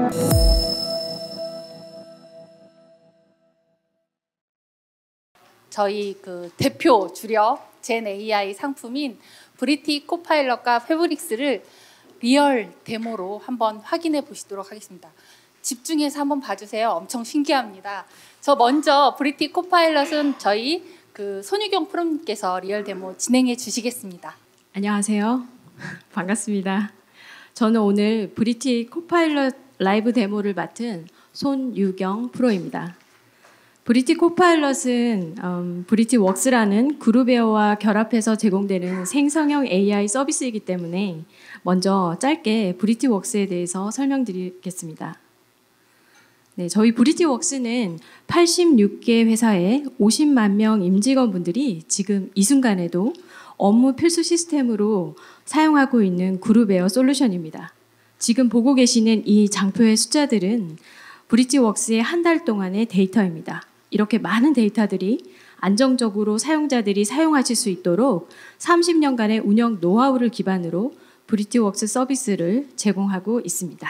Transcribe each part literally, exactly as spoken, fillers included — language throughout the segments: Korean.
저희 그 대표 주력 젠 에이아이 상품인 브리티 코파일럿과 패브릭스를 리얼 데모로 한번 확인해 보시도록 하겠습니다. 집중해서 한번 봐주세요. 엄청 신기합니다. 저 먼저 브리티 코파일럿은 저희 그 손유경 프로님께서 리얼 데모 진행해 주시겠습니다. 안녕하세요. 반갑습니다. 저는 오늘 브리티 코파일럿 라이브 데모를 맡은 손유경 프로입니다. 브리티 코파일럿은 음, 브리티 웍스라는 그룹웨어와 결합해서 제공되는 생성형 에이아이 서비스이기 때문에 먼저 짧게 브리티 웍스에 대해서 설명드리겠습니다. 네, 저희 브리티 웍스는 팔십육 개 회사에 오십만 명 임직원분들이 지금 이 순간에도 업무 필수 시스템으로 사용하고 있는 그룹웨어 솔루션입니다. 지금 보고 계시는 이 장표의 숫자들은 브리티 웍스의 한 달 동안의 데이터입니다. 이렇게 많은 데이터들이 안정적으로 사용자들이 사용하실 수 있도록 삼십 년간의 운영 노하우를 기반으로 브리티 웍스 서비스를 제공하고 있습니다.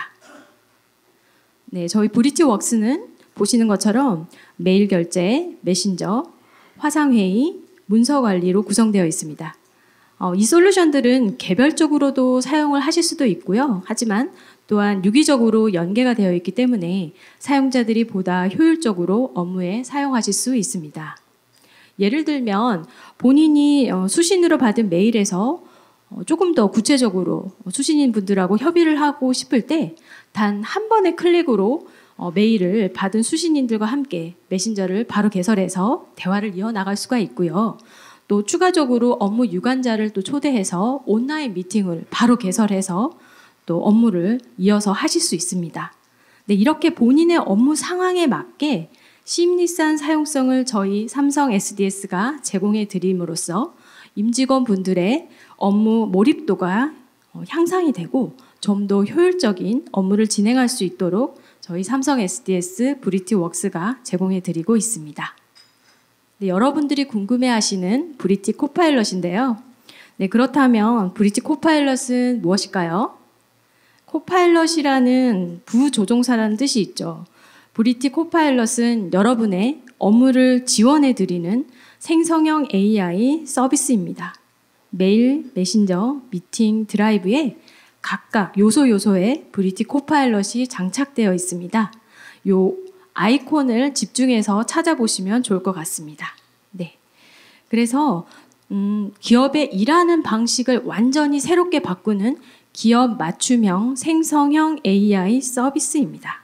네, 저희 브리티 웍스는 보시는 것처럼 메일 결제, 메신저, 화상회의, 문서 관리로 구성되어 있습니다. 어, 이 솔루션들은 개별적으로도 사용을 하실 수도 있고요. 하지만 또한 유기적으로 연계가 되어 있기 때문에 사용자들이 보다 효율적으로 업무에 사용하실 수 있습니다. 예를 들면 본인이 수신으로 받은 메일에서 조금 더 구체적으로 수신인 분들하고 협의를 하고 싶을 때 단 한 번의 클릭으로 메일을 받은 수신인들과 함께 메신저를 바로 개설해서 대화를 이어나갈 수가 있고요. 또 추가적으로 업무 유관자를 또 초대해서 온라인 미팅을 바로 개설해서 또 업무를 이어서 하실 수 있습니다. 네, 이렇게 본인의 업무 상황에 맞게 심리스한 사용성을 저희 삼성 에스디에스가 제공해 드림으로써 임직원분들의 업무 몰입도가 향상이 되고 좀 더 효율적인 업무를 진행할 수 있도록 저희 삼성 에스디에스 브리티 웍스가 제공해 드리고 있습니다. 네, 여러분들이 궁금해하시는 브리티 코파일럿인데요. 네, 그렇다면 브리티 코파일럿은 무엇일까요? 코파일럿이라는 부조종사라는 뜻이 있죠. 브리티 코파일럿은 여러분의 업무를 지원해 드리는 생성형 에이아이 서비스입니다. 메일, 메신저, 미팅, 드라이브에 각각 요소 요소에 브리티 코파일럿이 장착되어 있습니다. 요 아이콘을 집중해서 찾아보시면 좋을 것 같습니다. 네, 그래서 음, 기업의 일하는 방식을 완전히 새롭게 바꾸는 기업 맞춤형 생성형 에이아이 서비스입니다.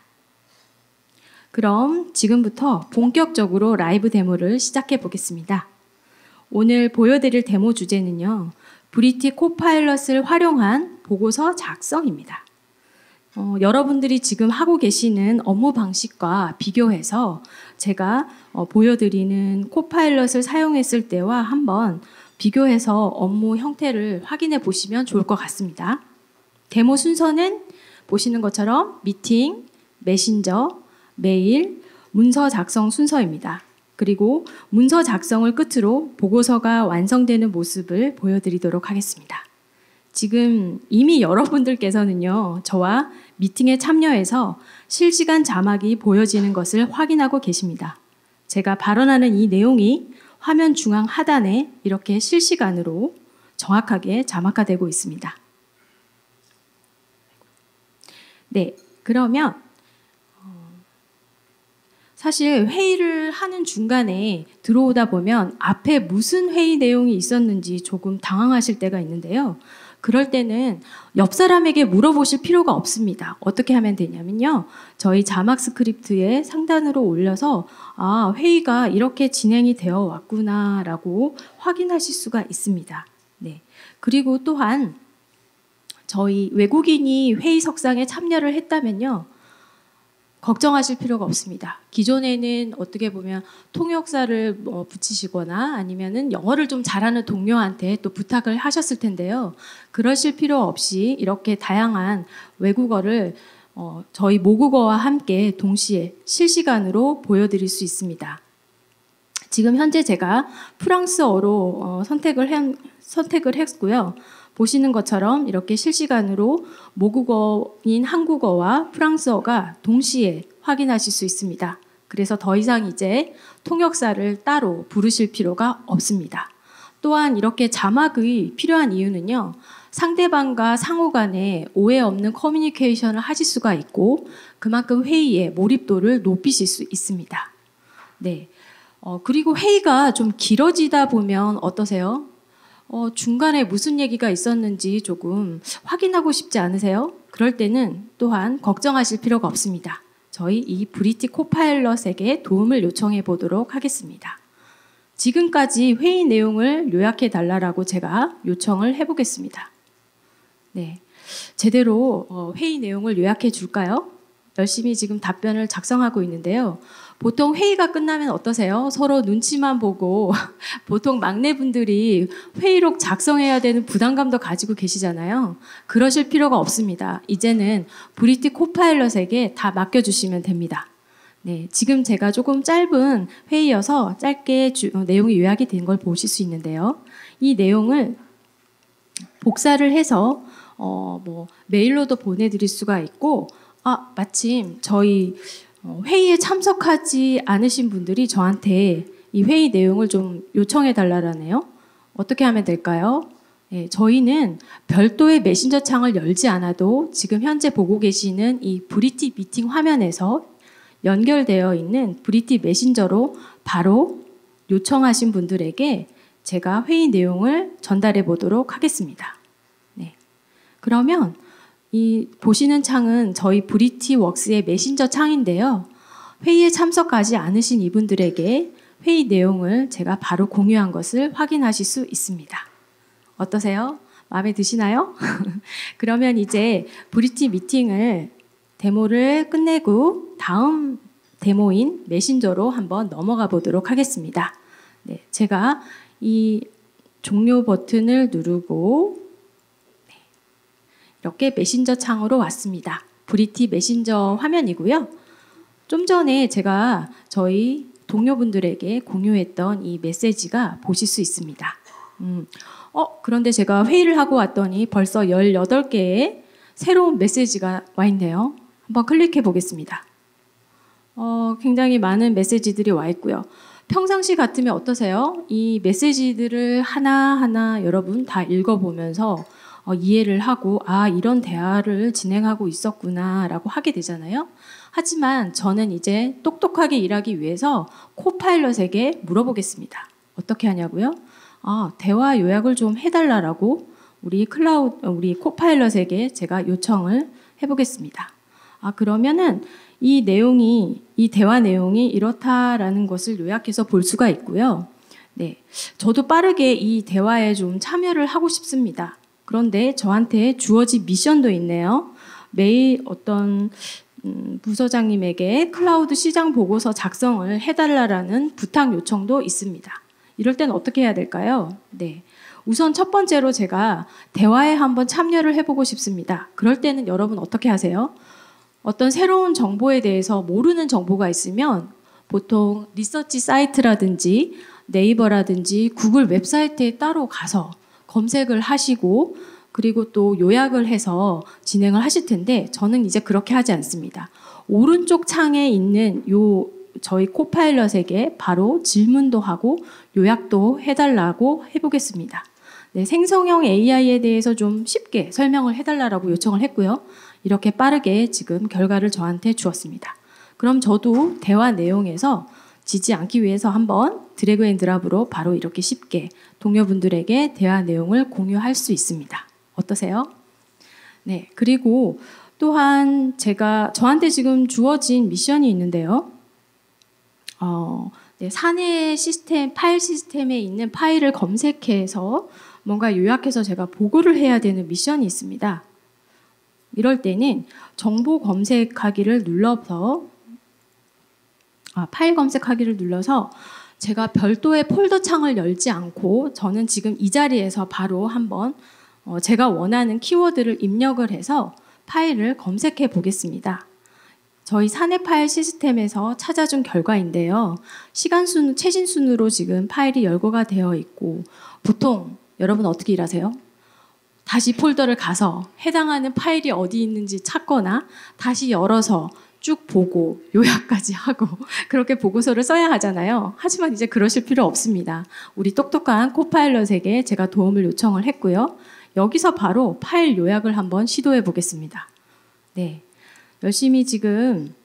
그럼 지금부터 본격적으로 라이브 데모를 시작해 보겠습니다. 오늘 보여드릴 데모 주제는요, 브리티 코파일럿을 활용한 보고서 작성입니다. 어, 여러분들이 지금 하고 계시는 업무 방식과 비교해서 제가 어, 보여드리는 코파일럿을 사용했을 때와 한번 비교해서 업무 형태를 확인해 보시면 좋을 것 같습니다. 데모 순서는 보시는 것처럼 미팅, 메신저, 메일, 문서 작성 순서입니다. 그리고 문서 작성을 끝으로 보고서가 완성되는 모습을 보여드리도록 하겠습니다. 지금 이미 여러분들께서는요, 저와 미팅에 참여해서 실시간 자막이 보여지는 것을 확인하고 계십니다. 제가 발언하는 이 내용이 화면 중앙 하단에 이렇게 실시간으로 정확하게 자막화되고 있습니다. 네, 그러면 사실 회의를 하는 중간에 들어오다 보면 앞에 무슨 회의 내용이 있었는지 조금 당황하실 때가 있는데요. 그럴 때는 옆 사람에게 물어보실 필요가 없습니다. 어떻게 하면 되냐면요, 저희 자막 스크립트에 상단으로 올려서 아, 회의가 이렇게 진행이 되어 왔구나 라고 확인하실 수가 있습니다. 네. 그리고 또한 저희 외국인이 회의석상에 참여를 했다면요, 걱정하실 필요가 없습니다. 기존에는 어떻게 보면 통역사를 뭐 붙이시거나 아니면은 영어를 좀 잘하는 동료한테 또 부탁을 하셨을 텐데요. 그러실 필요 없이 이렇게 다양한 외국어를 어, 저희 모국어와 함께 동시에 실시간으로 보여드릴 수 있습니다. 지금 현재 제가 프랑스어로 어, 선택을, 해, 선택을 했고요. 보시는 것처럼 이렇게 실시간으로 모국어인 한국어와 프랑스어가 동시에 확인하실 수 있습니다. 그래서 더 이상 이제 통역사를 따로 부르실 필요가 없습니다. 또한 이렇게 자막이 필요한 이유는요. 상대방과 상호 간에 오해 없는 커뮤니케이션을 하실 수가 있고 그만큼 회의의 몰입도를 높이실 수 있습니다. 네. 어, 그리고 회의가 좀 길어지다 보면 어떠세요? 어, 중간에 무슨 얘기가 있었는지 조금 확인하고 싶지 않으세요? 그럴 때는 또한 걱정하실 필요가 없습니다. 저희 이 브리티 코파일럿에게 도움을 요청해 보도록 하겠습니다. 지금까지 회의 내용을 요약해 달라고 제가 요청을 해 보겠습니다. 네, 제대로 회의 내용을 요약해 줄까요? 열심히 지금 답변을 작성하고 있는데요. 보통 회의가 끝나면 어떠세요? 서로 눈치만 보고 보통 막내분들이 회의록 작성해야 되는 부담감도 가지고 계시잖아요. 그러실 필요가 없습니다. 이제는 브리티 코파일럿에게 다 맡겨주시면 됩니다. 네, 지금 제가 조금 짧은 회의여서 짧게 주, 어, 내용이 요약이 된 걸 보실 수 있는데요. 이 내용을 복사를 해서 어, 뭐 메일로도 보내드릴 수가 있고 아, 마침 저희 회의에 참석하지 않으신 분들이 저한테 이 회의 내용을 좀 요청해 달라라네요. 어떻게 하면 될까요? 네, 저희는 별도의 메신저 창을 열지 않아도 지금 현재 보고 계시는 이 브리티 미팅 화면에서 연결되어 있는 브리티 메신저로 바로 요청하신 분들에게 제가 회의 내용을 전달해 보도록 하겠습니다. 네. 그러면 이 보시는 창은 저희 브리티 웍스의 메신저 창인데요. 회의에 참석하지 않으신 이분들에게 회의 내용을 제가 바로 공유한 것을 확인하실 수 있습니다. 어떠세요? 마음에 드시나요? 그러면 이제 브리티 미팅을 데모를 끝내고 다음 데모인 메신저로 한번 넘어가 보도록 하겠습니다. 네, 제가 이 종료 버튼을 누르고 이렇게 메신저 창으로 왔습니다. 브리티 메신저 화면이고요. 좀 전에 제가 저희 동료분들에게 공유했던 이 메시지가 보실 수 있습니다. 음, 어, 그런데 제가 회의를 하고 왔더니 벌써 열여덟 개의 새로운 메시지가 와 있네요. 한번 클릭해 보겠습니다. 어, 굉장히 많은 메시지들이 와 있고요. 평상시 같으면 어떠세요? 이 메시지들을 하나하나 여러분 다 읽어보면서 어, 이해를 하고 아 이런 대화를 진행하고 있었구나 라고 하게 되잖아요. 하지만 저는 이제 똑똑하게 일하기 위해서 코파일럿에게 물어보겠습니다. 어떻게 하냐고요? 아, 대화 요약을 좀 해달라고 우리 클라우드 우리 코파일럿에게 제가 요청을 해보겠습니다. 아 그러면은 이 내용이 이 대화 내용이 이렇다라는 것을 요약해서 볼 수가 있고요. 네, 저도 빠르게 이 대화에 좀 참여를 하고 싶습니다. 그런데 저한테 주어진 미션도 있네요. 매일 어떤 음, 부서장님에게 클라우드 시장 보고서 작성을 해달라는 부탁 요청도 있습니다. 이럴 때는 어떻게 해야 될까요? 네, 우선 첫 번째로 제가 대화에 한번 참여를 해보고 싶습니다. 그럴 때는 여러분 어떻게 하세요? 어떤 새로운 정보에 대해서 모르는 정보가 있으면 보통 리서치 사이트라든지 네이버라든지 구글 웹사이트에 따로 가서 검색을 하시고 그리고 또 요약을 해서 진행을 하실 텐데 저는 이제 그렇게 하지 않습니다. 오른쪽 창에 있는 요 저희 코파일럿에게 바로 질문도 하고 요약도 해달라고 해보겠습니다. 네, 생성형 에이아이에 대해서 좀 쉽게 설명을 해달라고 요청을 했고요. 이렇게 빠르게 지금 결과를 저한테 주었습니다. 그럼 저도 대화 내용에서 지지 않기 위해서 한번 드래그 앤 드랍으로 바로 이렇게 쉽게 동료분들에게 대화 내용을 공유할 수 있습니다. 어떠세요? 네, 그리고 또한 제가 저한테 지금 주어진 미션이 있는데요. 어, 네, 사내 시스템, 파일 시스템에 있는 파일을 검색해서 뭔가 요약해서 제가 보고를 해야 되는 미션이 있습니다. 이럴 때는 정보 검색하기를 눌러서 아, 파일 검색하기를 눌러서 제가 별도의 폴더 창을 열지 않고 저는 지금 이 자리에서 바로 한번 어, 제가 원하는 키워드를 입력을 해서 파일을 검색해 보겠습니다. 저희 사내 파일 시스템에서 찾아준 결과인데요. 시간 순, 최신 순으로 지금 파일이 열거가 되어 있고 보통 여러분 어떻게 일하세요? 다시 폴더를 가서 해당하는 파일이 어디 있는지 찾거나 다시 열어서 쭉 보고 요약까지 하고 그렇게 보고서를 써야 하잖아요. 하지만 이제 그러실 필요 없습니다. 우리 똑똑한 코파일럿에게 제가 도움을 요청을 했고요. 여기서 바로 파일 요약을 한번 시도해 보겠습니다. 네, 열심히 지금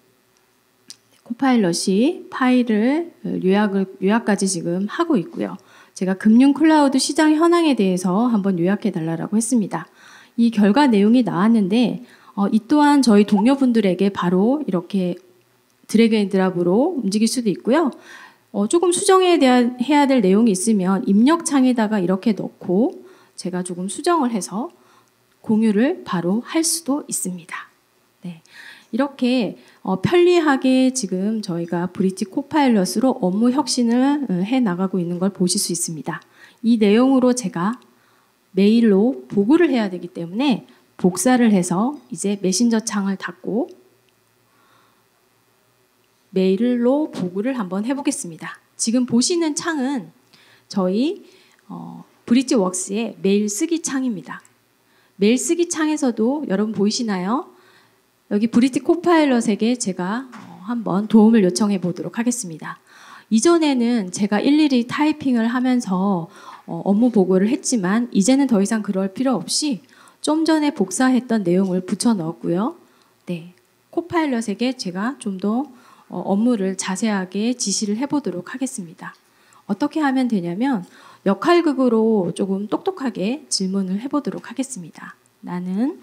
코파일럿이 파일을 요약을, 요약까지 지금 하고 있고요. 제가 금융 클라우드 시장 현황에 대해서 한번 요약해 달라고 했습니다. 이 결과 내용이 나왔는데 어, 이 또한 저희 동료분들에게 바로 이렇게 드래그 앤 드랍으로 움직일 수도 있고요. 어, 조금 수정해야 대한, 해야 될 내용이 있으면 입력창에다가 이렇게 넣고 제가 조금 수정을 해서 공유를 바로 할 수도 있습니다. 네, 이렇게 어, 편리하게 지금 저희가 브릿지 코파일럿으로 업무 혁신을 해 나가고 있는 걸 보실 수 있습니다. 이 내용으로 제가 메일로 보고를 해야 되기 때문에 복사를 해서 이제 메신저 창을 닫고 메일로 보고를 한번 해보겠습니다. 지금 보시는 창은 저희 어, 브릿지웍스의 메일 쓰기 창입니다. 메일 쓰기 창에서도 여러분 보이시나요? 여기 브릿지 코파일럿에게 제가 어, 한번 도움을 요청해 보도록 하겠습니다. 이전에는 제가 일일이 타이핑을 하면서 어, 업무 보고를 했지만 이제는 더 이상 그럴 필요 없이 좀 전에 복사했던 내용을 붙여 넣었고요. 네, 코파일럿에게 제가 좀 더 어, 업무를 자세하게 지시를 해보도록 하겠습니다. 어떻게 하면 되냐면 역할극으로 조금 똑똑하게 질문을 해보도록 하겠습니다. 나는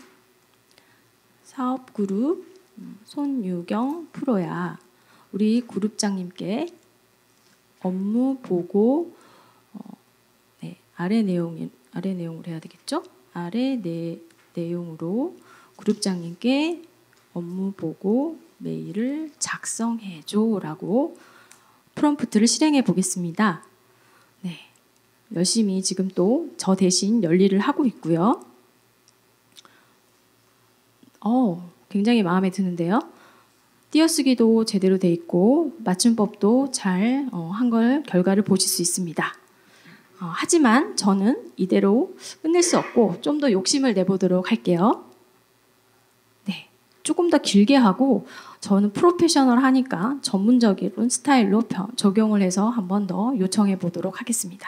사업그룹 손유경 프로야. 우리 그룹장님께 업무 보고 어, 네, 아래 내용 아래 내용으로 해야 되겠죠? 아래 내, 내용으로 그룹장님께 업무 보고 메일을 작성해줘 라고 프롬프트를 실행해 보겠습니다. 네, 열심히 지금 또 저 대신 열일을 하고 있고요. 어, 굉장히 마음에 드는데요. 띄어쓰기도 제대로 돼 있고 맞춤법도 잘 한 걸 결과를 보실 수 있습니다. 어, 하지만 저는 이대로 끝낼 수 없고 좀 더 욕심을 내보도록 할게요. 네, 조금 더 길게 하고 저는 프로페셔널 하니까 전문적인 스타일로 적용을 해서 한 번 더 요청해 보도록 하겠습니다.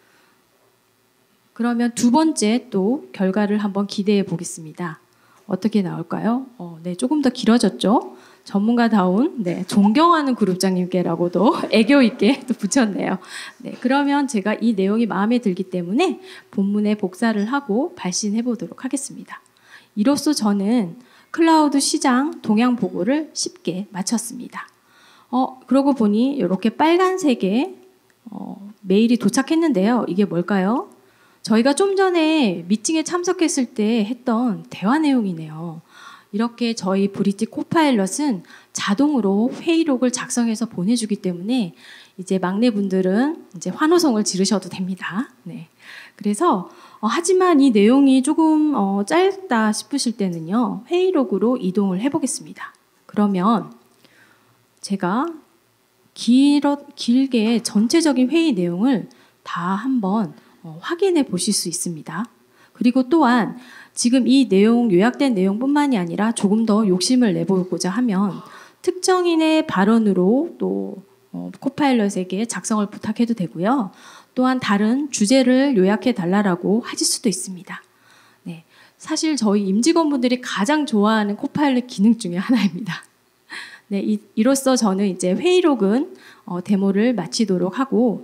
그러면 두 번째 또 결과를 한번 기대해 보겠습니다. 어떻게 나올까요? 어, 네, 조금 더 길어졌죠? 전문가다운 네, 존경하는 그룹장님께라고도 애교 있게 또 붙였네요. 네, 그러면 제가 이 내용이 마음에 들기 때문에 본문에 복사를 하고 발신해 보도록 하겠습니다. 이로써 저는 클라우드 시장 동향 보고를 쉽게 마쳤습니다. 어, 그러고 보니 이렇게 빨간색의 어, 메일이 도착했는데요. 이게 뭘까요? 저희가 좀 전에 미팅에 참석했을 때 했던 대화 내용이네요. 이렇게 저희 브릿지 코파일럿은 자동으로 회의록을 작성해서 보내주기 때문에 이제 막내분들은 이제 환호성을 지르셔도 됩니다. 네. 그래서 어, 하지만 이 내용이 조금 어, 짧다 싶으실 때는요. 회의록으로 이동을 해보겠습니다. 그러면 제가 길어, 길게 전체적인 회의 내용을 다 한번 어, 확인해 보실 수 있습니다. 그리고 또한 지금 이 내용, 요약된 내용뿐만이 아니라 조금 더 욕심을 내보고자 하면 특정인의 발언으로 또 어, 코파일럿에게 작성을 부탁해도 되고요. 또한 다른 주제를 요약해 달라고 하실 수도 있습니다. 네, 사실 저희 임직원분들이 가장 좋아하는 코파일럿 기능 중에 하나입니다. 네, 이, 이로써 저는 이제 회의록은 어, 데모를 마치도록 하고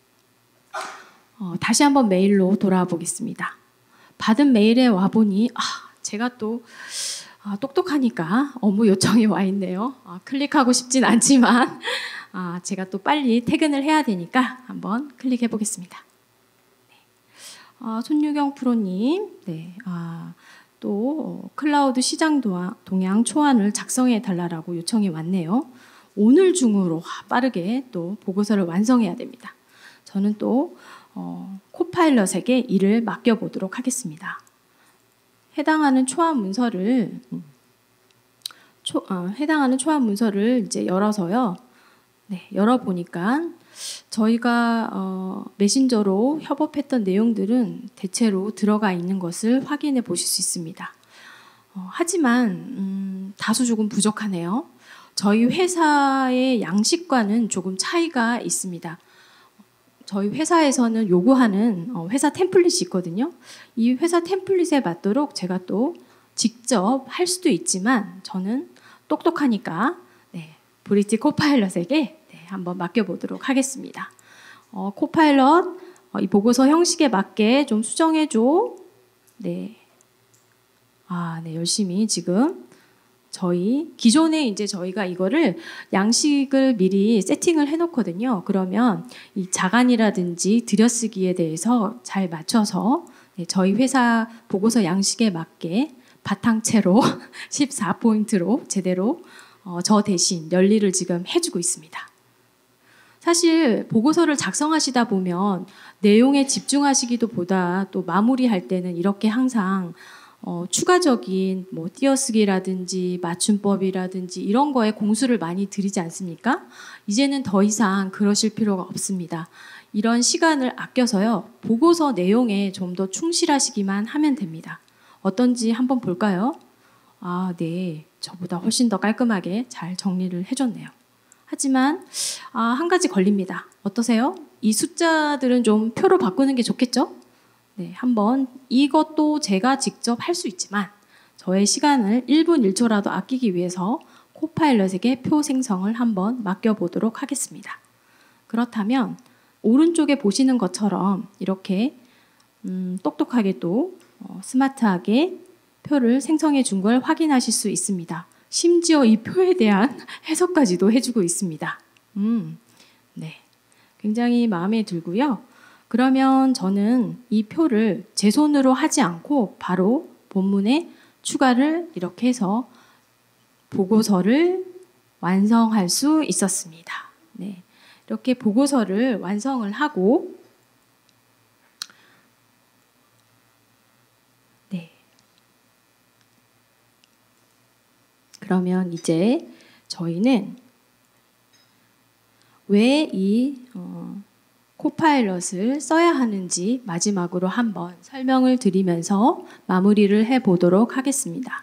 어, 다시 한번 메일로 돌아와 보겠습니다. 받은 메일에 와보니 아, 제가 또 아, 똑똑하니까 업무 요청이 와 있네요. 아, 클릭하고 싶진 않지만 아, 제가 또 빨리 퇴근을 해야 되니까 한번 클릭해 보겠습니다. 네. 아, 손유경 프로님, 네, 아, 또 어, 클라우드 시장 동향 초안을 작성해 달라고 요청이 왔네요. 오늘 중으로 빠르게 또 보고서를 완성해야 됩니다. 저는 또 어, 코파일럿에게 일을 맡겨보도록 하겠습니다. 해당하는 초안 문서를 초, 어, 해당하는 초안 문서를 이제 열어서요. 네, 열어보니까 저희가 어, 메신저로 협업했던 내용들은 대체로 들어가 있는 것을 확인해 보실 수 있습니다. 어, 하지만 음, 다소 조금 부족하네요. 저희 회사의 양식과는 조금 차이가 있습니다. 저희 회사에서는 요구하는 어, 회사 템플릿이 있거든요. 이 회사 템플릿에 맞도록 제가 또 직접 할 수도 있지만 저는 똑똑하니까 네, 브리티 코파일럿에게 네, 한번 맡겨보도록 하겠습니다. 어, 코파일럿 어, 이 보고서 형식에 맞게 좀 수정해줘. 네. 아, 네, 열심히 지금 저희 기존에 이제 저희가 이거를 양식을 미리 세팅을 해놓거든요. 그러면 이 자간이라든지 들여쓰기에 대해서 잘 맞춰서 네, 저희 회사 보고서 양식에 맞게 바탕채로 십사 포인트로 제대로 어, 저 대신 열일을 지금 해주고 있습니다. 사실 보고서를 작성하시다 보면 내용에 집중하시기도 보다 또 마무리할 때는 이렇게 항상 어, 추가적인 뭐 띄어쓰기라든지 맞춤법이라든지 이런 거에 공수를 많이 들이지 않습니까? 이제는 더 이상 그러실 필요가 없습니다. 이런 시간을 아껴서요. 보고서 내용에 좀 더 충실하시기만 하면 됩니다. 어떤지 한번 볼까요? 아, 네. 저보다 훨씬 더 깔끔하게 잘 정리를 해줬네요. 하지만 아, 한 가지 걸립니다. 어떠세요? 이 숫자들은 좀 표로 바꾸는 게 좋겠죠? 네, 한번 이것도 제가 직접 할 수 있지만 저의 시간을 일 분 일 초라도 아끼기 위해서 코파일럿에게 표 생성을 한번 맡겨보도록 하겠습니다. 그렇다면 오른쪽에 보시는 것처럼 이렇게 음, 똑똑하게 또 어, 스마트하게 표를 생성해 준 걸 확인하실 수 있습니다. 심지어 이 표에 대한 해석까지도 해주고 있습니다. 음, 네, 굉장히 마음에 들고요. 그러면 저는 이 표를 제 손으로 하지 않고 바로 본문에 추가를 이렇게 해서 보고서를 완성할 수 있었습니다. 네, 이렇게 보고서를 완성을 하고 네, 그러면 이제 저희는 왜이 어, 코파일럿을 써야 하는지 마지막으로 한번 설명을 드리면서 마무리를 해보도록 하겠습니다.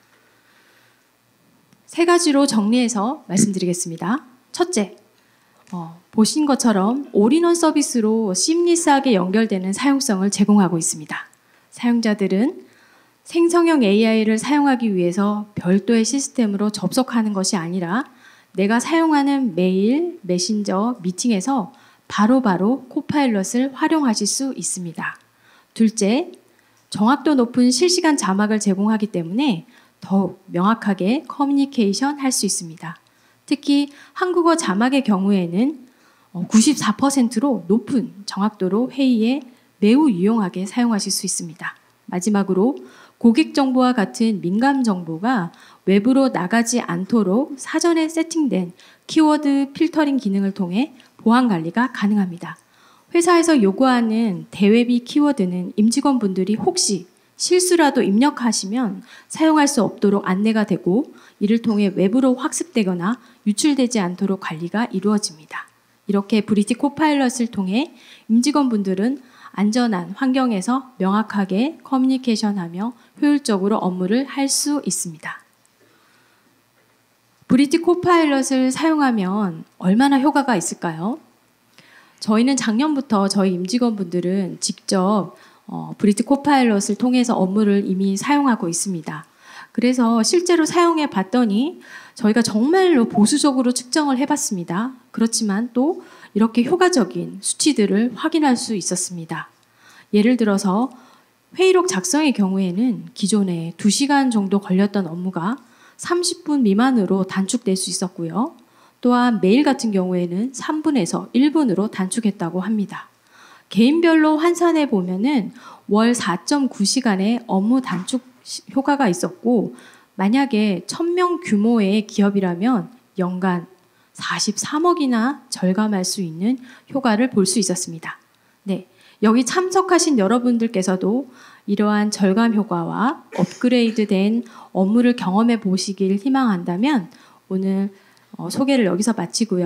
세 가지로 정리해서 말씀드리겠습니다. 첫째, 어, 보신 것처럼 올인원 서비스로 시임리스하게 연결되는 사용성을 제공하고 있습니다. 사용자들은 생성형 에이아이를 사용하기 위해서 별도의 시스템으로 접속하는 것이 아니라 내가 사용하는 메일, 메신저, 미팅에서 바로바로 코파일럿을 활용하실 수 있습니다. 둘째, 정확도 높은 실시간 자막을 제공하기 때문에 더욱 명확하게 커뮤니케이션 할 수 있습니다. 특히 한국어 자막의 경우에는 구십사 퍼센트로 높은 정확도로 회의에 매우 유용하게 사용하실 수 있습니다. 마지막으로 고객 정보와 같은 민감 정보가 외부로 나가지 않도록 사전에 세팅된 키워드 필터링 기능을 통해 보안 관리가 가능합니다. 회사에서 요구하는 대외비 키워드는 임직원분들이 혹시 실수라도 입력하시면 사용할 수 없도록 안내가 되고 이를 통해 외부로 학습되거나 유출되지 않도록 관리가 이루어집니다. 이렇게 브리티 코파일럿을 통해 임직원분들은 안전한 환경에서 명확하게 커뮤니케이션하며 효율적으로 업무를 할 수 있습니다. 브리티 코파일럿을 사용하면 얼마나 효과가 있을까요? 저희는 작년부터 저희 임직원분들은 직접 어, 브리티 코파일럿을 통해서 업무를 이미 사용하고 있습니다. 그래서 실제로 사용해 봤더니 저희가 정말로 보수적으로 측정을 해봤습니다. 그렇지만 또 이렇게 효과적인 수치들을 확인할 수 있었습니다. 예를 들어서 회의록 작성의 경우에는 기존에 두 시간 정도 걸렸던 업무가 삼십 분 미만으로 단축될 수 있었고요. 또한 메일 같은 경우에는 삼 분에서 일 분으로 단축했다고 합니다. 개인별로 환산해 보면은 월 사 점 구 시간의 업무 단축 효과가 있었고 만약에 천 명 규모의 기업이라면 연간 사십삼억이나 절감할 수 있는 효과를 볼 수 있었습니다. 네, 여기 참석하신 여러분들께서도 이러한 절감 효과와 업그레이드된 업무를 경험해 보시길 희망한다면 오늘 어, 소개를 여기서 마치고요.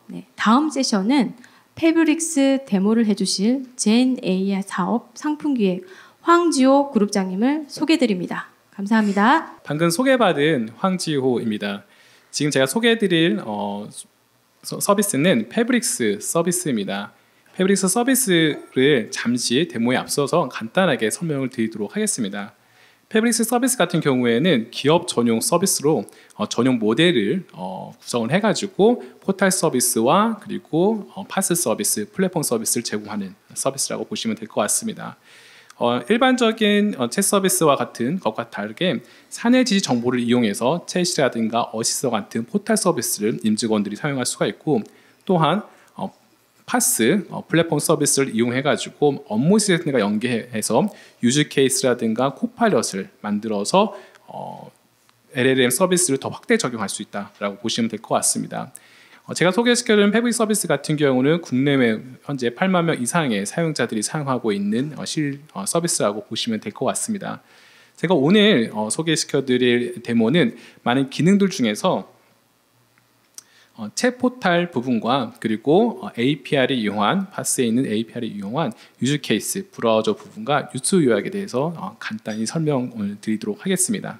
네, 다음 세션은 패브릭스 데모를 해주실 젠 에이아이 사업 상품기획 황지호 그룹장님을 소개드립니다. 감사합니다. 방금 소개받은 황지호입니다. 지금 제가 소개해드릴 어, 서비스는 패브릭스 서비스입니다. 패브릭스 서비스를 잠시 데모에 앞서서 간단하게 설명을 드리도록 하겠습니다. 패브릭스 서비스 같은 경우에는 기업 전용 서비스로 어, 전용 모델을 어, 구성을 해가지고 포털 서비스와 그리고 어, 파스 서비스, 플랫폼 서비스를 제공하는 서비스라고 보시면 될 것 같습니다. 어, 일반적인 어, 챗 서비스와 같은 것과 다르게 사내 지시 정보를 이용해서 챗이라든가 어시스터 같은 포털 서비스를 임직원들이 사용할 수가 있고, 또한 어, 파스 어, 플랫폼 서비스를 이용해 가지고 업무 시스템과 연계해서 유즈 케이스라든가 코파일럿을 만들어서 어, 엘엘엠 서비스를 더 확대 적용할 수 있다라고 보시면 될 것 같습니다. 어, 제가 소개시켜드린 패브릭 서비스 같은 경우는 국내외 현재 팔만 명 이상의 사용자들이 사용하고 있는 어, 실 어, 서비스라고 보시면 될 것 같습니다. 제가 오늘 어, 소개시켜드릴 데모는 많은 기능들 중에서 어, 챗 포탈 부분과 그리고 어, 에이피아이를 이용한 파스에 있는 에이피아이를 이용한 유즈 케이스 브라우저 부분과 유튜브 요약에 대해서 어, 간단히 설명을 드리도록 하겠습니다.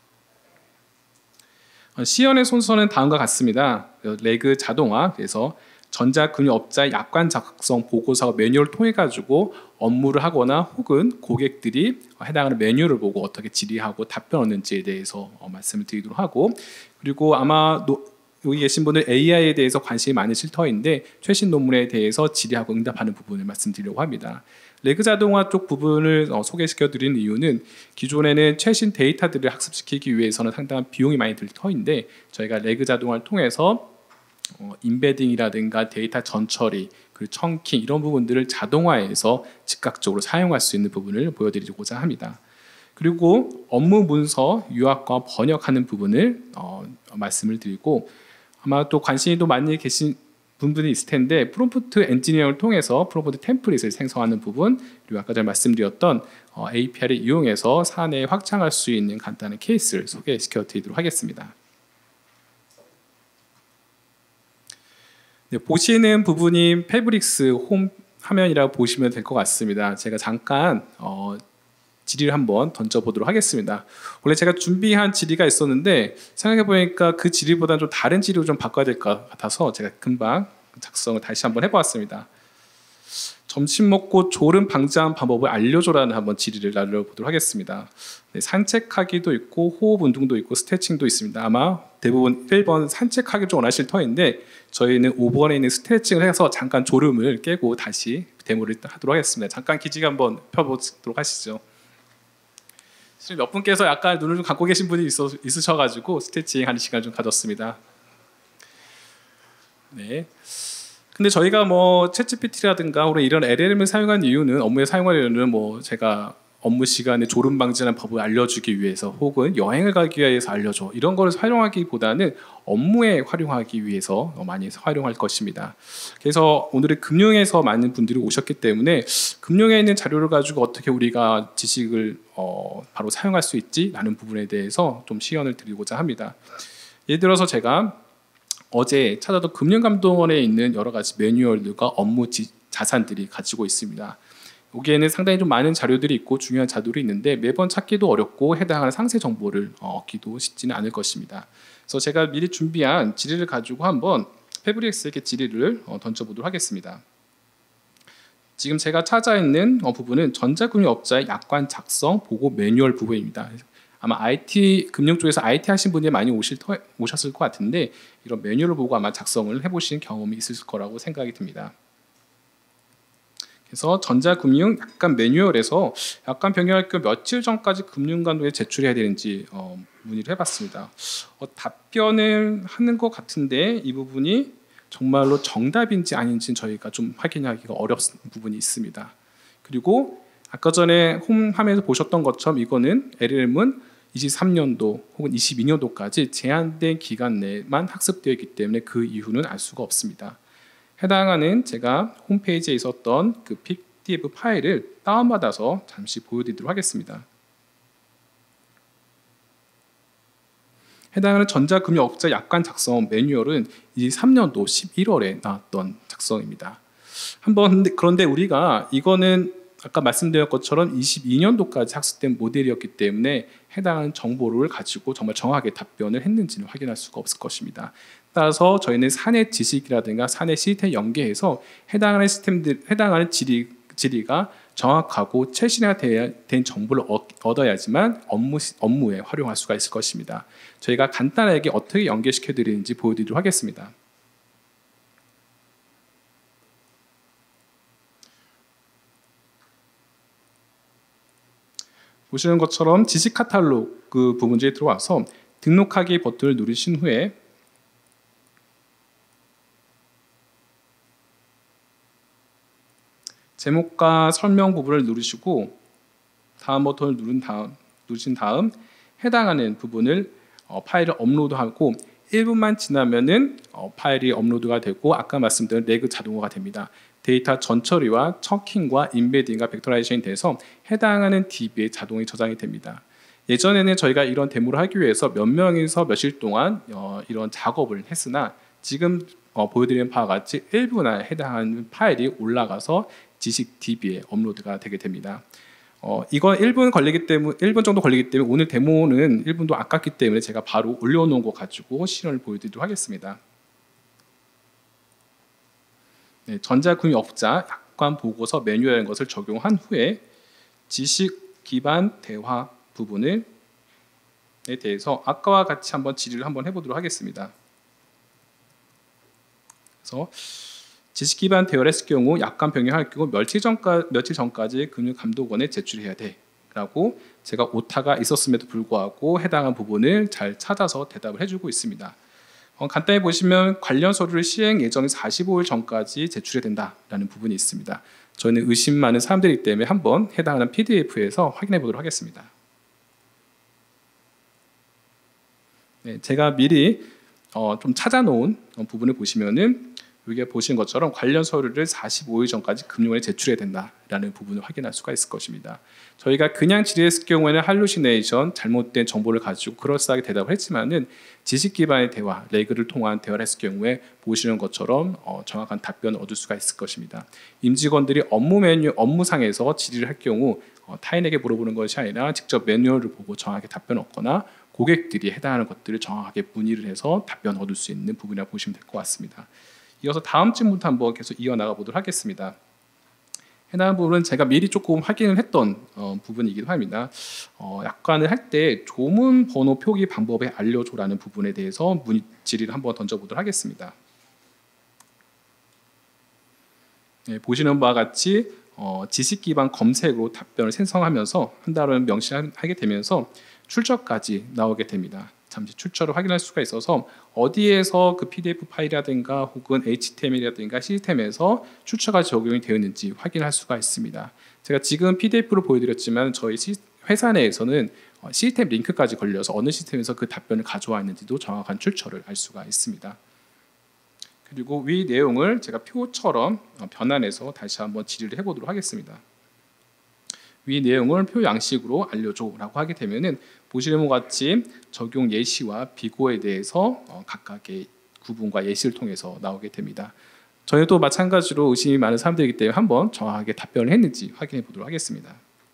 어, 시연의 순서는 다음과 같습니다. 레그 자동화, 그래서 전자금융업자의 약관 작성 보고서 매뉴얼을 통해 가지고 업무를 하거나 혹은 고객들이 해당하는 매뉴얼을 보고 어떻게 질의하고 답변 얻는지에 대해서 어, 말씀을 드리도록 하고, 그리고 아마 노, 여기 계신 분들 에이아이에 대해서 관심이 많으실 터인데 최신 논문에 대해서 질의하고 응답하는 부분을 말씀드리려고 합니다. 레그 자동화 쪽 부분을 어, 소개시켜 드리는 이유는 기존에는 최신 데이터들을 학습시키기 위해서는 상당한 비용이 많이 들 터인데, 저희가 레그 자동화를 통해서 어, 인베딩이라든가 데이터 전처리, 그리고 청킹 이런 부분들을 자동화해서 즉각적으로 사용할 수 있는 부분을 보여드리고자 합니다. 그리고 업무 문서 요약과 번역하는 부분을 어, 말씀을 드리고, 아마 또 관심이 또 많이 계신 분들이 있을 텐데 프롬프트 엔지니어링을 통해서 프롬프트 템플릿을 생성하는 부분, 그리고 아까 전에 말씀드렸던 어, 에이피아이를 이용해서 사내에 확장할 수 있는 간단한 케이스를 소개시켜 드리도록 하겠습니다. 네, 보시는 부분이 패브릭스 홈 화면이라고 보시면 될 것 같습니다. 제가 잠깐 어, 질의를 한번 던져보도록 하겠습니다. 원래 제가 준비한 질의가 있었는데 생각해보니까 그 질의보다는 좀 다른 질의로 좀 바꿔야 될 것 같아서 제가 금방 작성을 다시 한번 해보았습니다. 점심 먹고 졸음 방지하는 방법을 알려줘라는 한번 질의를 날려보도록 하겠습니다. 네, 산책하기도 있고 호흡 운동도 있고 스트레칭도 있습니다. 아마 대부분 일 번 산책하기 좀 원하실 터인데 저희는 오 번에 있는 스트레칭을 해서 잠깐 졸음을 깨고 다시 데모를 하도록 하겠습니다. 잠깐 기지개 한번 펴보도록 하시죠. 몇 분께서 약간 눈을 좀 감고 계신 분이 있어, 있으셔가지고 스트레칭 하는 시간 좀 가졌습니다. 네. 근데 저희가 뭐 챗지피티라든가 혹은 이런 엘엘엠을 사용한 이유는 업무에 사용하려는 뭐 제가 업무 시간에 졸음 방지하는 법을 알려주기 위해서 혹은 여행을 가기 위해서 알려줘 이런 거를 활용하기보다는 업무에 활용하기 위해서 많이 활용할 것입니다. 그래서 오늘은 금융에서 많은 분들이 오셨기 때문에 금융에 있는 자료를 가지고 어떻게 우리가 지식을 어 바로 사용할 수 있지라는 부분에 대해서 좀 시연을 드리고자 합니다. 예를 들어서 제가 어제 찾아도 금융감독원에 있는 여러 가지 매뉴얼들과 업무 지, 자산들이 가지고 있습니다. 여기에는 상당히 좀 많은 자료들이 있고 중요한 자료들이 있는데 매번 찾기도 어렵고 해당하는 상세 정보를 얻기도 쉽지는 않을 것입니다. 그래서 제가 미리 준비한 질의를 가지고 한번 패브릭스에게 질의를 던져보도록 하겠습니다. 지금 제가 찾아 있는 부분은 전자금융업자의 약관 작성 보고 매뉴얼 부분입니다. 아마 아이티 금융 쪽에서 아이티 하신 분들이 많이 오실 터, 오셨을 것 같은데 이런 매뉴얼을 보고 아마 작성을 해보신 경험이 있을 거라고 생각이 듭니다. 그래서 전자금융 약관 매뉴얼에서 약관 변경할 경우 며칠 전까지 금융감독에 제출해야 되는지 어, 문의를 해봤습니다. 어, 답변을 하는 것 같은데 이 부분이 정말로 정답인지 아닌지는 저희가 좀 확인하기가 어려운 부분이 있습니다. 그리고 아까 전에 홈 화면에서 보셨던 것처럼 이거는 엘엘엠은 이십삼 년도 혹은 이십이 년도까지 제한된 기간 내만 학습되어 있기 때문에 그 이후는 알 수가 없습니다. 해당하는 제가 홈페이지에 있었던 그 피디에프 파일을 다운받아서 잠시 보여드리도록 하겠습니다. 해당하는 전자금융업자 약관 작성 매뉴얼은 이십삼 년도 십일월에 나왔던 작성입니다. 한번 그런데 우리가 이거는 아까 말씀드린 것처럼 이십이 년도까지 학습된 모델이었기 때문에 해당하는 정보를 가지고 정말 정확하게 답변을 했는지는 확인할 수가 없을 것입니다. 따라서 저희는 사내 지식이라든가 사내 시스템 연계해서 해당하는 시스템들, 해당하는 질의, 질의가 정확하고 최신화된 정보를 얻어야지만 업무, 업무에 활용할 수가 있을 것입니다. 저희가 간단하게 어떻게 연계시켜 드리는지 보여드리도록 하겠습니다. 보시는 것처럼 지식 카탈로그 부분지에 들어와서 등록하기 버튼을 누르신 후에 제목과 설명 부분을 누르시고 다음 버튼을 누른 다음, 누르신 다음 해당하는 부분을 어, 파일을 업로드하고 일 분만 지나면은 어, 파일이 업로드가 되고 아까 말씀드린 레그 자동화가 됩니다. 데이터 전처리와 처킹과 인베딩과 벡터라이제이션이 돼서 해당하는 디비에 자동이 저장이 됩니다. 예전에는 저희가 이런 데모를 하기 위해서 몇 명이서 며칠 동안 어, 이런 작업을 했으나 지금 어, 보여드리는 바와 같이 일 분 안에 해당하는 파일이 올라가서 지식 디비에 업로드가 되게 됩니다. 어, 이건 일 분 걸리기 때문에 일 분 정도 걸리기 때문에 오늘 데모는 일 분도 아깝기 때문에 제가 바로 올려놓은 거 가지고 실현을 보여드리도록 하겠습니다. 네, 전자금융업자 약관 보고서 매뉴얼이라는 것을 적용한 후에 지식 기반 대화 부분에 대해서 아까와 같이 한번 질의를 한번 해보도록 하겠습니다. 그래서 지식 기반 대화를 했을 경우 약관 변경할 경우 며칠 전까지, 며칠 전까지 금융감독원에 제출해야 돼 라고 제가 오타가 있었음에도 불구하고 해당한 부분을 잘 찾아서 대답을 해주고 있습니다. 어, 간단히 보시면 관련 서류를 시행 예정일 사십오 일 전까지 제출해야 된다라는 부분이 있습니다. 저희는 의심 많은 사람들이기 때문에 한번 해당하는 피디에프에서 확인해 보도록 하겠습니다. 네, 제가 미리 어, 좀 찾아놓은 부분을 보시면은 여기 보신 것처럼 관련 서류를 사십오 일 전까지 금융원에 제출해야 된다라는 부분을 확인할 수가 있을 것입니다. 저희가 그냥 질의했을 경우에는 할루시네이션, 잘못된 정보를 가지고 그럴싸하게 대답을 했지만은 지식 기반의 대화, 레그를 통한 대화를 했을 경우에 보시는 것처럼 어, 정확한 답변을 얻을 수가 있을 것입니다. 임직원들이 업무 메뉴, 업무상에서 질의를 할 경우 어, 타인에게 물어보는 것이 아니라 직접 매뉴얼을 보고 정확하게 답변을 얻거나 고객들이 해당하는 것들을 정확하게 문의를 해서 답변을 얻을 수 있는 부분이라고 보시면 될 것 같습니다. 이어서 다음 질문부터 한번 계속 이어나가 보도록 하겠습니다. 해당 부분은 제가 미리 조금 확인을 했던 어, 부분이기도 합니다. 어, 약관을 할 때 조문 번호 표기 방법에 알려줘라는 부분에 대해서 문의 질의를 한번 던져보도록 하겠습니다. 네, 보시는 바와 같이 어, 지식 기반 검색으로 답변을 생성하면서 한다는 명시하게 되면서 출처까지 나오게 됩니다. 잠시 출처를 확인할 수가 있어서 어디에서 그 피디에프 파일이라든가 혹은 에이치티엠엘이라든가 시스템에서 출처가 적용이 되었는지 확인할 수가 있습니다. 제가 지금 피디에프로 보여드렸지만 저희 회사 내에서는 시스템 링크까지 걸려서 어느 시스템에서 그 답변을 가져왔는지도 정확한 출처를 알 수가 있습니다. 그리고 위 내용을 제가 표처럼 변환해서 다시 한번 질의를 해보도록 하겠습니다. 위 내용을 표 양식으로 알려줘라고 하게 되면은 보시는 것 같이 적용 예시와 비고에 대해서 각각의 구분과 예시를 통해서 나오게 됩니다. 저희도 마찬가지로 의심이 많은 사람들이기 때문에 한번 정확하게 답변을 했는지 확인해 보도록 하겠습니다.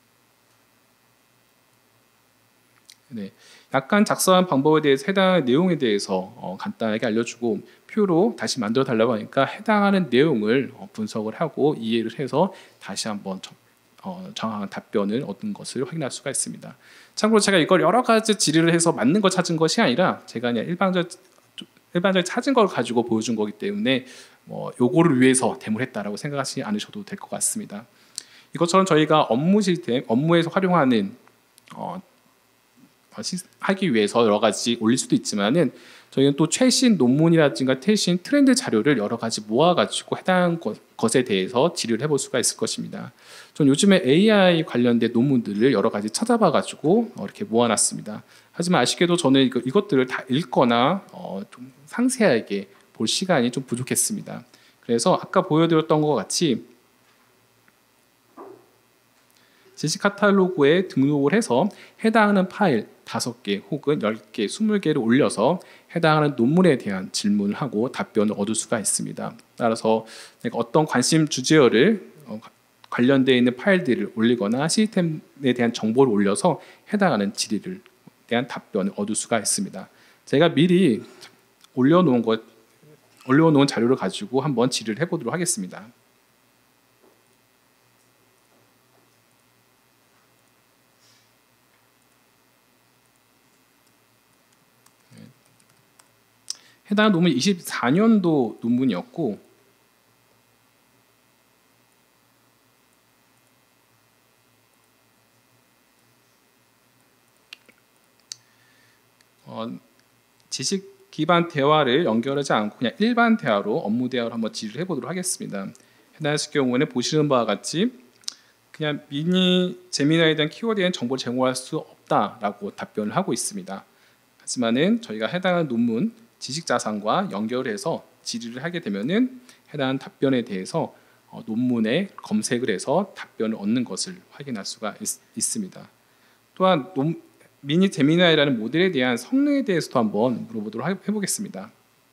네, 약간 작성한 방법에 대해서 해당하는 내용에 대해서 어, 간단하게 알려주고 표로 다시 만들어 달라고 하니까 해당하는 내용을 어, 분석을 하고 이해를 해서 다시 한번 저, 어, 정확한 답변을 얻은 것을 확인할 수가 있습니다. 참고로 제가 이걸 여러 가지 질의를 해서 맞는 거 찾은 것이 아니라 제가 그냥 일반적 일반적인 찾은 걸 가지고 보여준 거기 때문에 뭐 요거를 위해서 데모를 했다라고 생각하지 않으셔도 될 것 같습니다. 이것처럼 저희가 업무 시스템, 업무에서 활용하는 어, 하기 위해서 여러 가지 올릴 수도 있지만은 저희는 또 최신 논문이라든가 최신 트렌드 자료를 여러 가지 모아가지고 해당 것에 대해서 질의를 해볼 수가 있을 것입니다. 전 요즘에 에이아이 관련된 논문들을 여러 가지 찾아봐가지고 이렇게 모아놨습니다. 하지만 아쉽게도 저는 이것들을 다 읽거나 어 좀 상세하게 볼 시간이 좀 부족했습니다. 그래서 아까 보여드렸던 것 같이 지식 카탈로그에 등록을 해서 해당하는 파일 다섯 개 혹은 열 개, 스무 개를 올려서 해당하는 논문에 대한 질문을 하고 답변을 얻을 수가 있습니다. 따라서 내가 어떤 관심 주제어를 어, 관련되어 있는 파일들을 올리거나 시스템에 대한 정보를 올려서 해당하는 질의를 대한 답변을 얻을 수가 있습니다. 제가 미리 올려놓은 것, 올려놓은 자료를 가지고 한번 질의를 해보도록 하겠습니다. 해당 논문 이십사 년도 논문이었고 어, 지식 기반 대화를 연결하지 않고 그냥 일반 대화로 업무 대화로 한번 질의를 해보도록 하겠습니다. 해당하실 경우에는 보시는 바와 같이 그냥 미니 제미나이에 대한 키워드에 대한 정보를 제공할 수 없다라고 답변을 하고 있습니다. 하지만은 저희가 해당하는 논문 지식자산과 연결해서 질의를 하게 되면은 해당하는 답변에 대해서 어, 논문에 검색을 해서 답변을 얻는 것을 확인할 수가 있, 있습니다. 또한 논, 미니 제미나이라는 모델에 대한 성능에 대해서도 한번 물어보도록 해보겠습니다.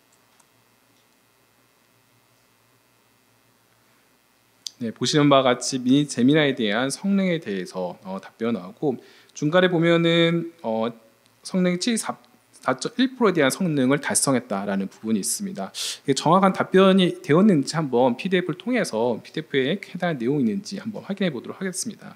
네, 보시는 바와 같이 미니 제미나이에 대한 성능에 대해서 어, 답변하고 중간에 보면은 어, 성능 칠십사 점 일 퍼센트에 대한 성능을 달성했다라는 부분이 있습니다. 이게 정확한 답변이 되었는지 한번 피디에프를 통해서 피디에프에 해당한 내용이 있는지 한번 확인해 보도록 하겠습니다.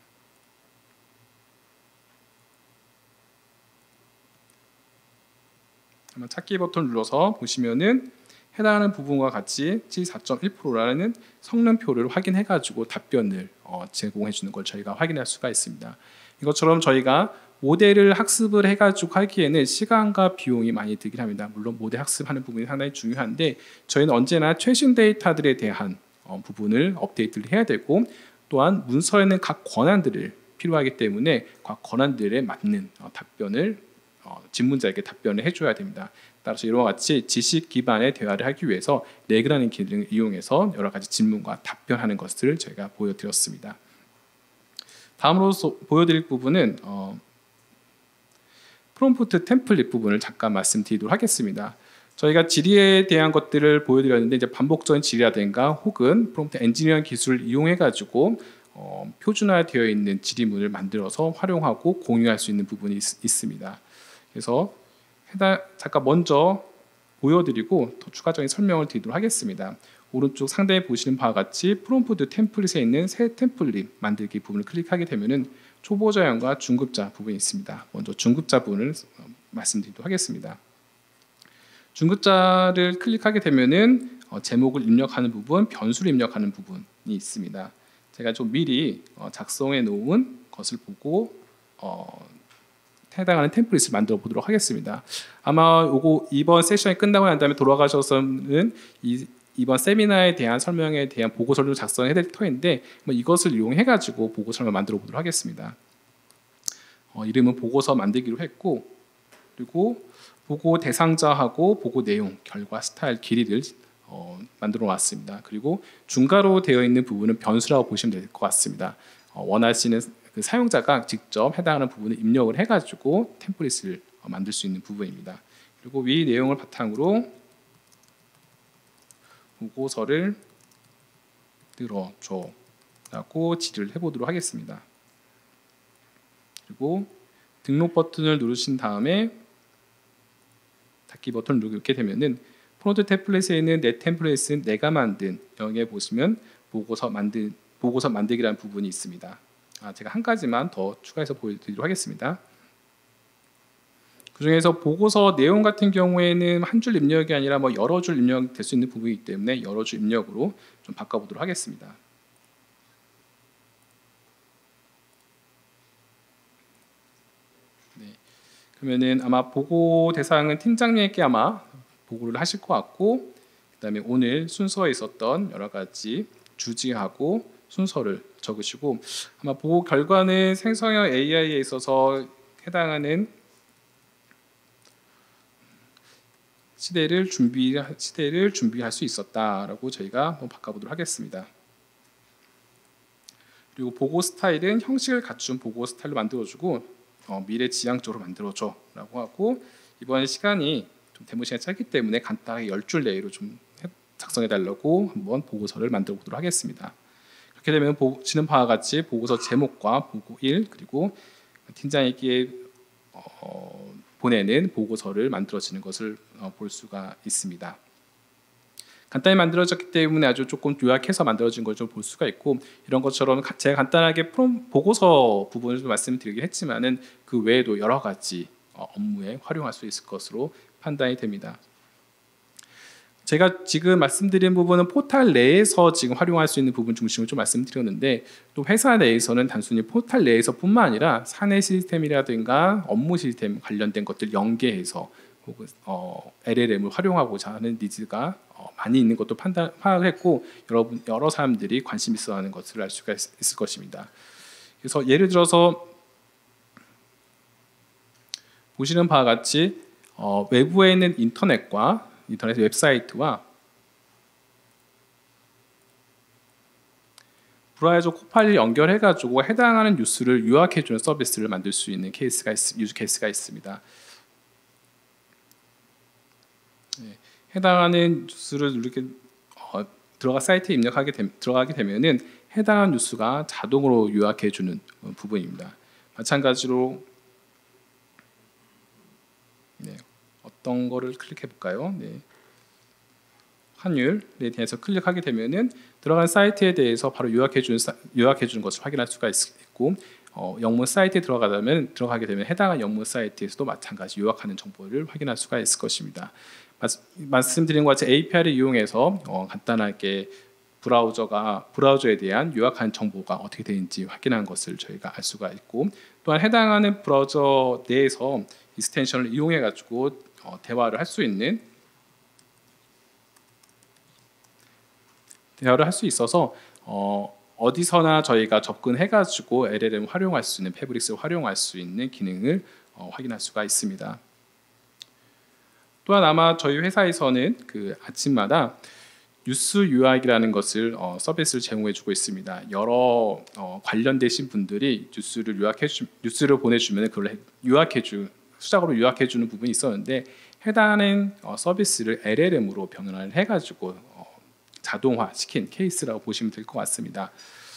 한번 찾기 버튼 눌러서 보시면은 해당하는 부분과 같이 칠십사 점 일 퍼센트라는 성능표를 확인해 가지고 답변을 어, 제공해 주는 걸 저희가 확인할 수가 있습니다. 이것처럼 저희가 모델을 학습을 해가지고 하기에는 시간과 비용이 많이 들긴 합니다. 물론 모델 학습하는 부분이 상당히 중요한데 저희는 언제나 최신 데이터들에 대한 어, 부분을 업데이트를 해야 되고 또한 문서에는 각 권한들을 필요하기 때문에 각 권한들에 맞는 어, 답변을 어, 질문자에게 답변을 해줘야 됩니다. 따라서 이와 같이 지식 기반의 대화를 하기 위해서 레그라는 기능을 이용해서 여러 가지 질문과 답변하는 것을 저희가 보여드렸습니다. 다음으로 보여드릴 부분은 어, 프롬프트 템플릿 부분을 잠깐 말씀드리도록 하겠습니다. 저희가 질의에 대한 것들을 보여드렸는데 이제 반복적인 질의라든가 혹은 프롬프트 엔지니어링 기술을 이용해 가지고 어, 표준화되어 있는 질의문을 만들어서 활용하고 공유할 수 있는 부분이 있, 있습니다. 그래서 해당, 잠깐 먼저 보여드리고 더 추가적인 설명을 드리도록 하겠습니다. 오른쪽 상단에 보시는 바와 같이 프롬프트 템플릿에 있는 새 템플릿 만들기 부분을 클릭하게 되면은 초보자용과 중급자 부분이 있습니다. 먼저 중급자 부분을 말씀드리도록 하겠습니다. 중급자를 클릭하게 되면은 어, 제목을 입력하는 부분, 변수를 입력하는 부분이 있습니다. 제가 좀 미리 어, 작성해 놓은 것을 보고 어, 해당하는 템플릿을 만들어 보도록 하겠습니다. 아마 요거 이번 세션이 끝나고 난 다음에 돌아가셔서는 이 이번 세미나에 대한 설명에 대한 보고서를 작성해야 될 터인데 뭐 이것을 이용해 가지고 보고서를 만들어 보도록 하겠습니다. 어, 이름은 보고서 만들기로 했고 그리고 보고 대상자하고 보고 내용, 결과, 스타일, 길이를 어, 만들어 놨습니다. 그리고 중괄호 되어 있는 부분은 변수라고 보시면 될 것 같습니다. 어, 원하시는 그 사용자가 직접 해당하는 부분을 입력을 해 가지고 템플릿을 어, 만들 수 있는 부분입니다. 그리고 위 내용을 바탕으로 보고서를 들어줘 라고 질의를 해보도록 하겠습니다. 그리고 등록 버튼을 누르신 다음에 닫기 버튼을 누르게 되면은 프론트 템플릿에 있는 내 템플릿은 내가 만든 여기에 보시면 보고서 만들 보고서 만들기라는 부분이 있습니다. 아, 제가 한 가지만 더 추가해서 보여드리도록 하겠습니다. 그 중에서 보고서 내용 같은 경우에는 한 줄 입력이 아니라 뭐 여러 줄 입력될 수 있는 부분이기 때문에 여러 줄 입력으로 좀 바꿔보도록 하겠습니다. 네. 그러면은 아마 보고 대상은 팀장님께 아마 보고를 하실 것 같고, 그다음에 오늘 순서에 있었던 여러 가지 주제하고 순서를 적으시고 아마 보고 결과는 생성형 에이아이에 있어서 해당하는 시대를 준비 시대를 준비할 수 있었다라고 저희가 한번 바꿔보도록 하겠습니다. 그리고 보고 스타일은 형식을 갖춘 보고 스타일로 만들어주고 어, 미래 지향적으로 만들어줘라고 하고 이번 시간이 좀 데모 시간이 짧기 때문에 간단하게 열 줄 내로 좀 작성해달라고 한번 보고서를 만들어 보도록 하겠습니다. 그렇게 되면 보시는 바와 같이 보고서 제목과 보고 일 그리고 팀장에게 어, 보내는 보고서를 만들어지는 것을 어, 볼 수가 있습니다. 간단히 만들어졌기 때문에 아주 조금 요약해서 만들어진 걸 좀 볼 수가 있고 이런 것처럼 제가 간단하게 프롬, 보고서 부분을 좀 말씀드리긴 했지만은 그 외에도 여러 가지 어, 업무에 활용할 수 있을 것으로 판단이 됩니다. 제가 지금 말씀드린 부분은 포탈 내에서 지금 활용할 수 있는 부분 중심으로 좀 말씀드렸는데 또 회사 내에서는 단순히 포탈 내에서뿐만 아니라 사내 시스템이라든가 업무 시스템 관련된 것들 연계해서 혹은 어, 엘엘엠을 활용하고자 하는 니즈가 어, 많이 있는 것도 판단 파악했고 여러분 여러 사람들이 관심 있어하는 것을 알 수가 있, 있을 것입니다. 그래서 예를 들어서 보시는 바와 같이 어, 외부에 있는 인터넷과 인터넷 웹사이트와 브라우저 코파일을 연결해가지고 해당하는 뉴스를 요약해주는 서비스를 만들 수 있는 케이스가 있, 유즈 케이스가 있습니다. 네, 해당하는 뉴스를 이렇게 어, 들어가 사이트에 입력하게 되, 들어가게 되면은 해당하는 뉴스가 자동으로 요약해주는 어, 부분입니다. 마찬가지로 네, 어떤 거를 클릭해 볼까요? 네. 환율에 대해서 클릭하게 되면은 들어간 사이트에 대해서 바로 요약해 주는 요약해 주는 것을 확인할 수가 있고 어, 영문 사이트에 들어가면 들어가게 되면 해당한 영문 사이트에서도 마찬가지 요약하는 정보를 확인할 수가 있을 것입니다. 마스, 말씀드린 것 같이 에이피아이를 이용해서 어, 간단하게 브라우저가 브라우저에 대한 요약한 정보가 어떻게 되는지 확인하는 것을 저희가 알 수가 있고 또한 해당하는 브라우저 내에서 익스텐션을 이용해 가지고 어, 대화를 할 수 있는 대화를 할 수 있어서 어, 어디서나 저희가 접근해 가지고 엘엘엠을 활용할 수 있는 패브릭스를 활용할 수 있는 기능을 어, 확인할 수가 있습니다. 또한 아마 저희 회사에서는 그 아침마다 뉴스 요약이라는 것을 어, 서비스를 제공해 주고 있습니다. 여러 어, 관련되신 분들이 뉴스를 요약해 주 뉴스를 보내 주면 그걸 요약해 주 수작으로 요약해 주는 부분이 있었는데 해당하는 어, 서비스를 엘엘엠으로 변환을 해 가지고 어, 자동화 시킨 케이스라고 보시면 될 것 같습니다.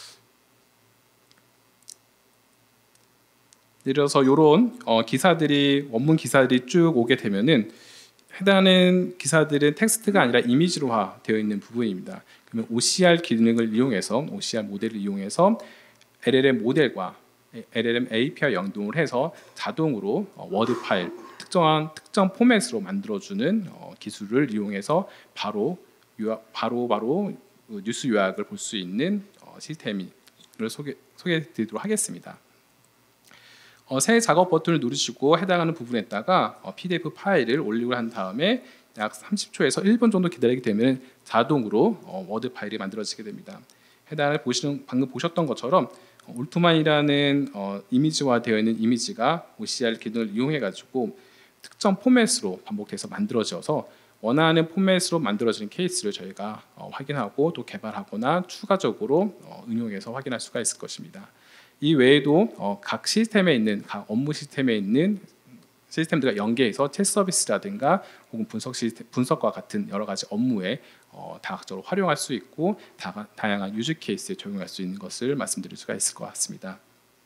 예를 들어서 이런 어, 기사들이 원문 기사들이 쭉 오게 되면은 해당하는 기사들은 텍스트가 아니라 이미지로화 되어 있는 부분입니다. 그러면 오씨알 기능을 이용해서 오씨알 모델을 이용해서 엘엘엠 모델과 엘엘엠 에이피아이 연동을 해서 자동으로 어, 워드 파일 특정한 특정 포맷으로 만들어주는 어, 기술을 이용해서 바로 요약, 바로 바로 뉴스 요약을 볼 수 있는 어, 시스템을 소개 소개해드리도록 하겠습니다. 어, 새 작업 버튼을 누르시고 해당하는 부분에다가 어, 피디에프 파일을 올리고 한 다음에 약 삼십 초에서 일 분 정도 기다리게 되면 자동으로 어, 워드 파일이 만들어지게 됩니다. 해당을 보시는 방금 보셨던 것처럼 어, 울트만이라는 어, 이미지화 되어 있는 이미지가 오씨알 기능을 이용해 가지고 특정 포맷으로 반복해서 만들어져서 원하는 포맷으로 만들어지는 케이스를 저희가 어, 확인하고 또 개발하거나 추가적으로 어, 응용해서 확인할 수가 있을 것입니다. 이 외에도 어, 각 시스템에 있는 각 업무 시스템에 있는 시스템들과 연계해서 챗 서비스라든가 혹은 분석 시스템, 분석과 같은 여러 가지 업무에 어, 다각적으로 활용할 수 있고 다, 다양한 유즈 케이스에 적용할 수 있는 것을 말씀드릴 수가 있을 것 같습니다.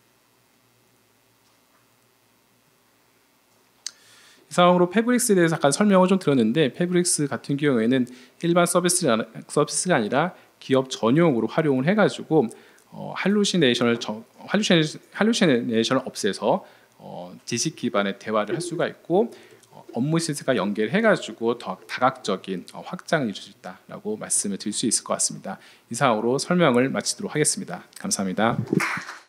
이상으로 패브릭스에 대해서 잠깐 설명을 좀 드렸는데 패브릭스 같은 경우에는 일반 서비스가, 서비스가 아니라 기업 전용으로 활용을 해가지고 어, 할루시네이션을 저, 할루시네이션, 할루시네이션을 없애서 어, 지식 기반의 대화를 할 수가 있고 어, 업무 시스템과 연결해가지고 더 다각적인 어, 확장을 이룰 수 있다라고 말씀을 드릴 수 있을 것 같습니다. 이상으로 설명을 마치도록 하겠습니다. 감사합니다.